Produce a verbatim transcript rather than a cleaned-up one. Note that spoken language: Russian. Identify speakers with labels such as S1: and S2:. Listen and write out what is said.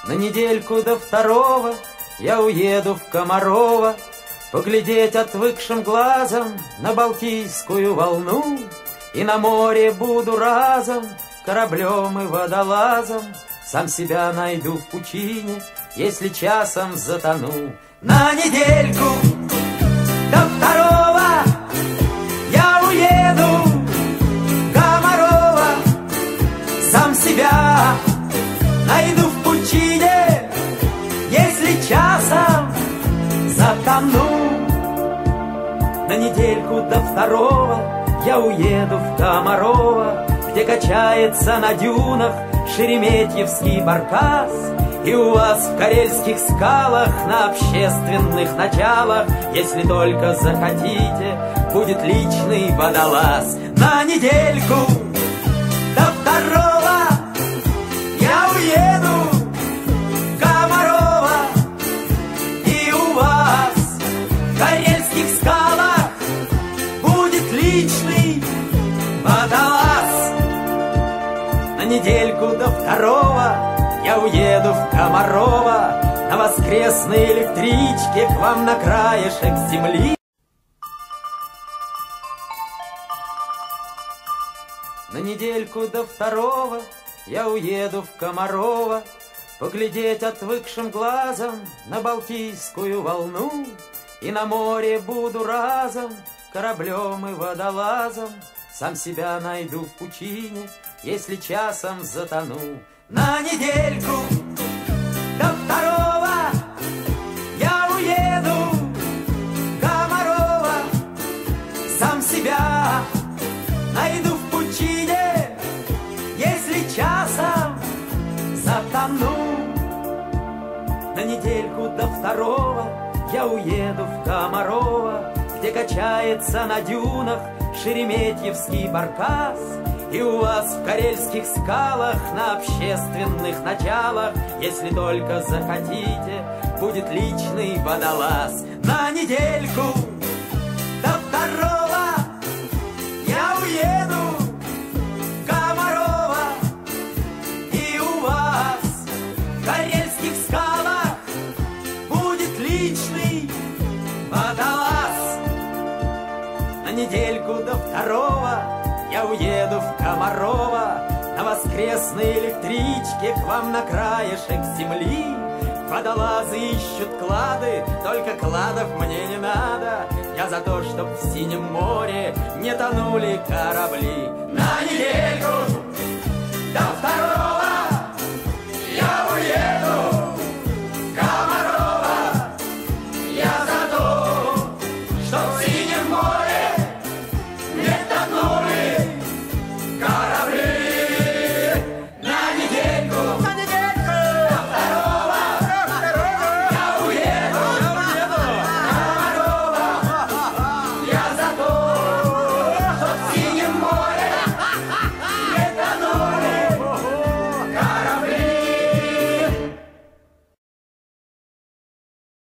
S1: На недельку до второго я уеду в Комарово, поглядеть отвыкшим глазом на Балтийскую волну. И на море буду разом кораблем и водолазом, сам себя найду в пучине, если часом затону. На недельку до второго я уеду в Комарово, сам себя найду в пучине, если часом затону. На недельку до второго я уеду в Комарово, где качается на дюнах шереметьевский баркас. И у вас в карельских скалах на общественных началах, если только захотите, будет личный водолаз. На недельку до второго я уеду в Комарово, и у вас в карельских скалах будет личный водолаз. На недельку до второго я уеду в Комарово на воскресной электричке к вам на краешек земли. На недельку до второго я уеду в Комарово, поглядеть отвыкшим глазом на Балтийскую волну. И на море буду разом кораблем и водолазом, сам себя найду в пучине, если часом затону. На недельку до второго я уеду в Комарово, сам себя найду в пучине, если часом затону. На недельку до второго я уеду в Комарово, где качается на дюнах шереметьевский баркас. И у вас в карельских скалах на общественных началах, если только захотите, будет личный водолаз. На недельку до второго я уеду в Комарово, и у вас в карельских скалах будет личный водолаз. На недельку до второго я уеду в Комарово на воскресной электричке к вам на краешек земли. Водолазы ищут клады, только кладов мне не надо. Я за то, чтоб в синем море не тонули корабли. На недельку